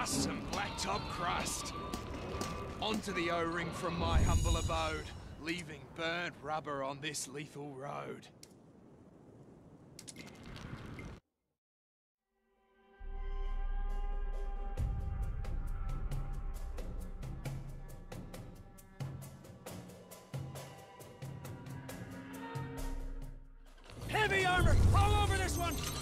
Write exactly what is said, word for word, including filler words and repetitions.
Just some blacktop crust. Onto the O-ring from my humble abode, leaving burnt rubber on this lethal road. Heavy armor all over this one!